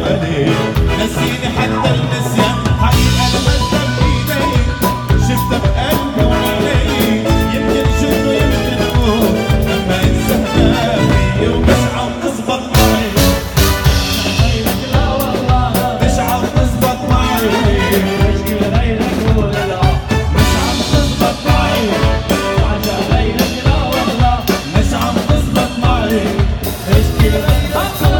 بالي نسيني حتى النسيان حقيقة لمسة بإيدي شفته بقلبي وعيني يمكن شفته يمكن أموت أما انساها فيي ومش عم تزبط معي غيرك لا والله مش عم تزبط معي مشكلة غيرك ولا لا مش عم تزبط معي وعشان غيرك لا والله مش عم تزبط معي مشكلة غيرك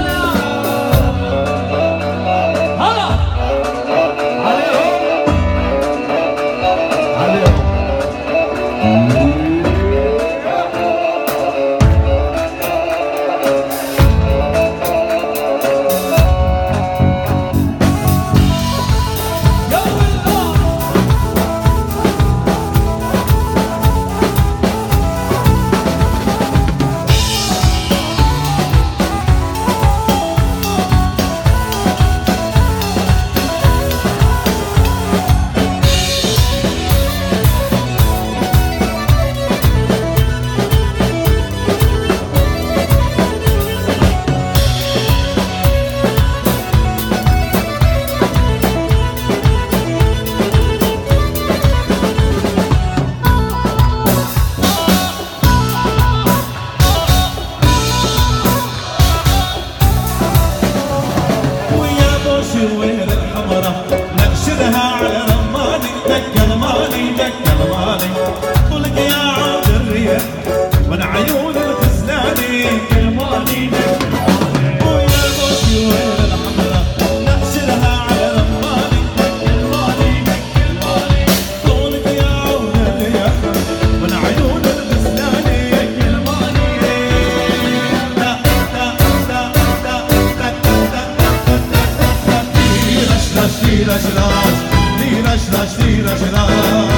الوهر الحمرا نقشرها على رماني دق الماني دق الماني طلق يا عود الريح من عيون الخزلاني الماني دق الماني ويا بوشي الوهر الحمرا نقشرها على رماني دق الماني دق الماني طلق يا عود الريح من عيون الخزلاني دق الماني Tira şiraş, tira şiraş, tira şiraş.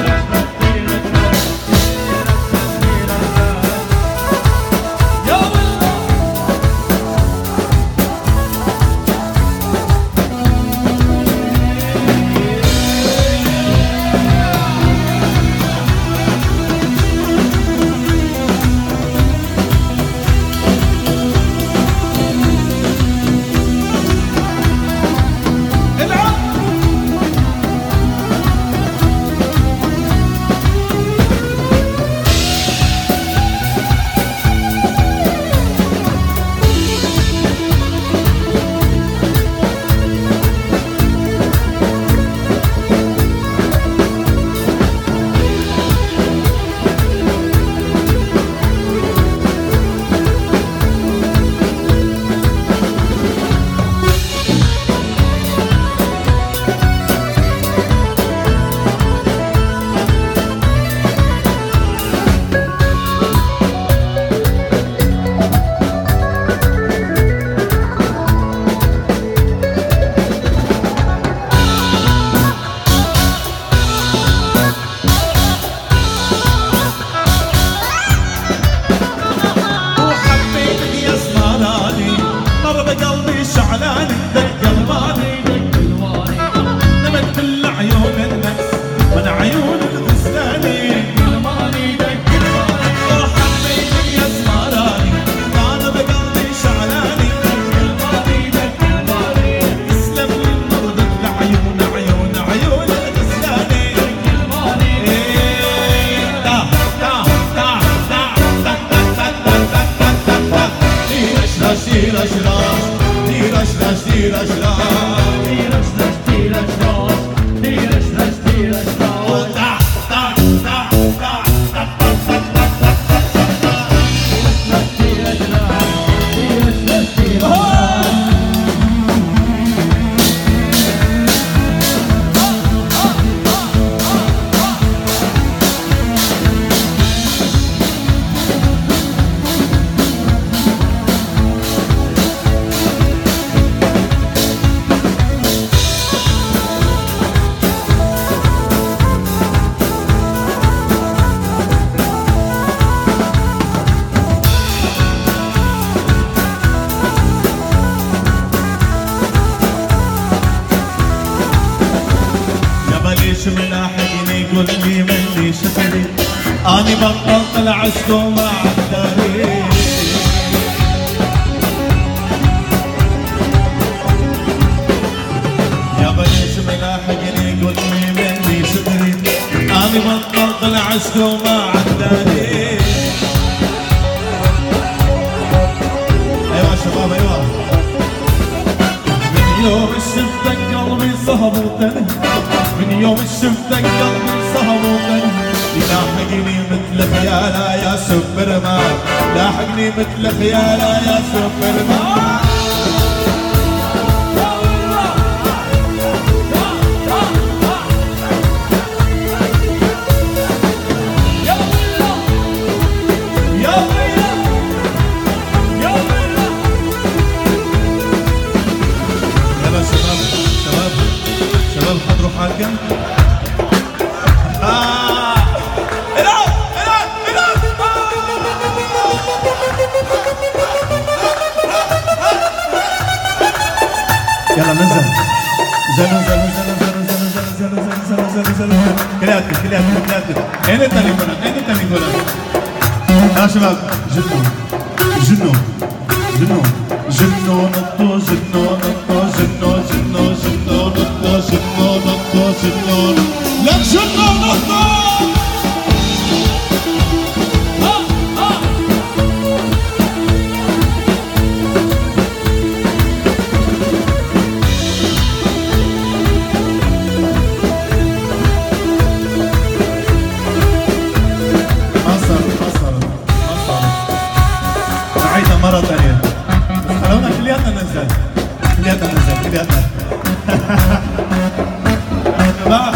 ليش ملاحقني يقول لي ملي شكلي اني بطلت العشق وما عداري العشق وما عداني. ايوه شباب ايوه. من يوم شفتك قلبي صهب وطني، من يوم شفتك قلبي صهب وطني. لاحقني مثل خياله يا سوبرمان، لاحقني مثل خياله يا سوبرمان. حضروا حالكم. يلا نزل نزل كلياتكم. اين التليفونات؟ اين التليفونات؟ يا شباب جنون جنون جنون جنون جنون جنون جنون جنون جنون جنون جنون لك جنون نعيدها مرة ثانية. خلونا كلياتنا ننزل، كلياتنا ننزل، كلياتنا. شباب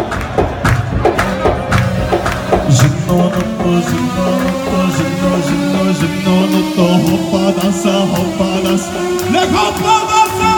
جنون جنون جنون هوبا دانسا هوبا دانسا لك هوبا دانسا.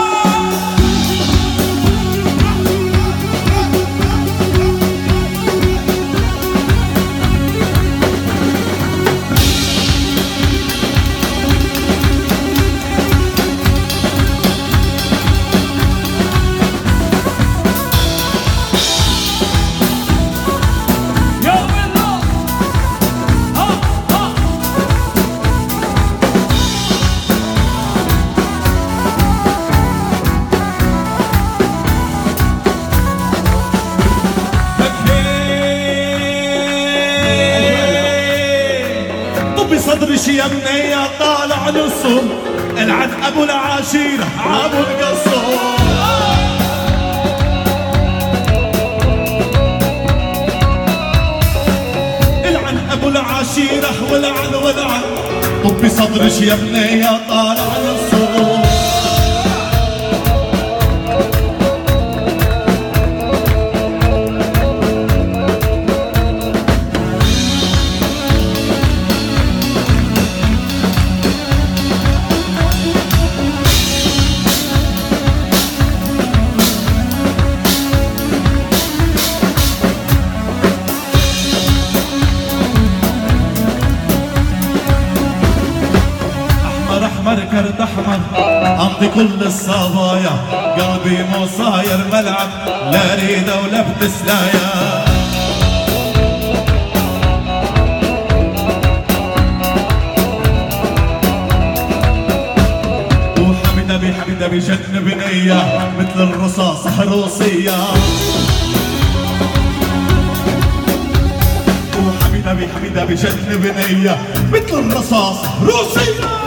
صدري شي يمنية طالع نصه العن ابو العشيرة ابو القصور. العن ابو العشيرة والعن طبي صدري شي يمنية طالع نصه. كرت احمر امضي كل الصبايا، قلبي مو صاير ملعب لا ريده ولا بتسلايا. وحمد ابي جن بنيه مثل الرصاص حروسيه. وحمد ابي جن بنيه مثل الرصاص روسيه.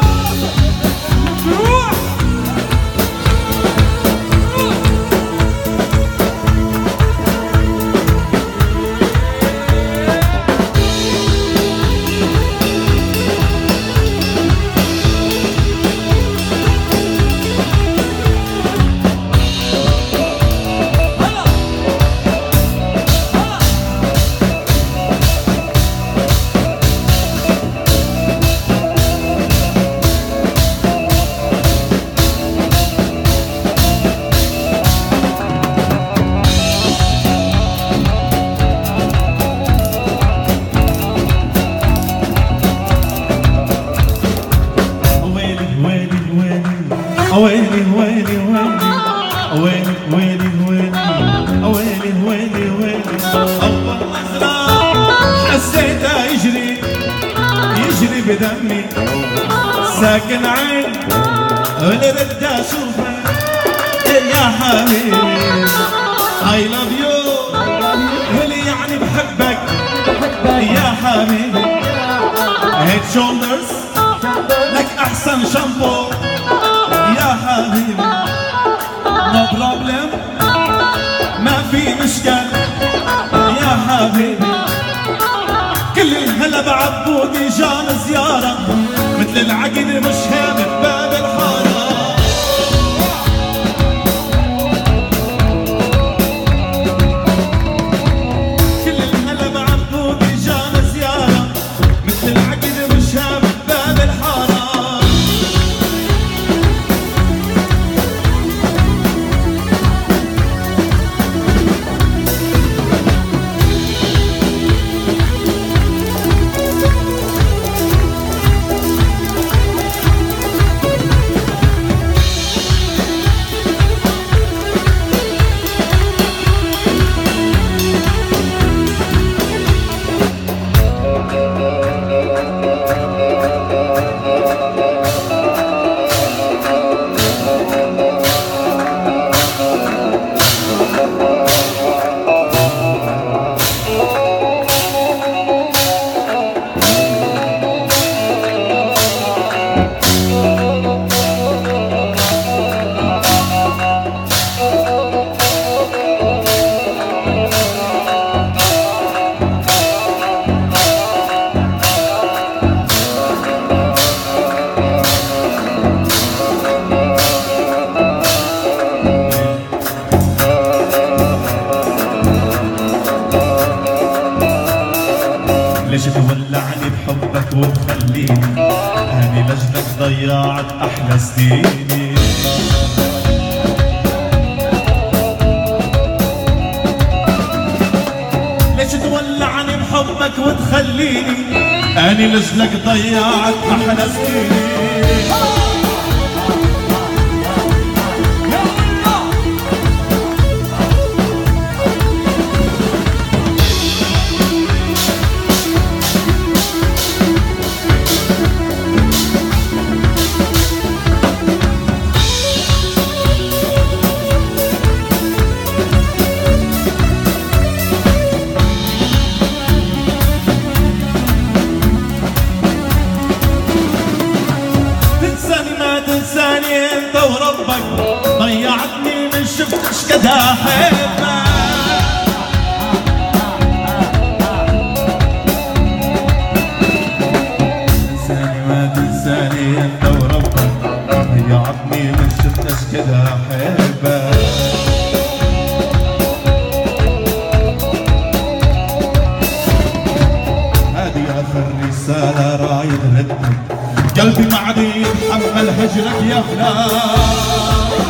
ويلي ويلي ويلي ويلي ويلي ويلي ويلي ويلي ويلي. أول نظرة حسيته يجري بدمي، ساكن عين ولا بدي أشوفه يا حبيبي. I love you ولي يعني بحبك حبيبي هيد شولدرز لك احسن شامبو يا حبيبي نو بروبلم ما في مشكل يا حبيبي كل الهلا بعبودي جان زيارة مثل العقد مش هامل باب الحارة كل الهلا بعبودي جان زيارة مثل العقد مش هامل باب الحارة ليش تولعني بحبك وتخليني أنا لجلك ضيعت أحلى سنيني ليش تولعني بحبك وتخليني أنا لجلك ضيعت أحلى سنيني تنساني انت وربك ضيعتني من شفتش كدا حبك تنساني ما تنساني انت وربك ضيعتني من شفتش كدا حبك هذه اخر رسالة رايد ردك قلبي ما عاد يتحمل هجرك يا فلان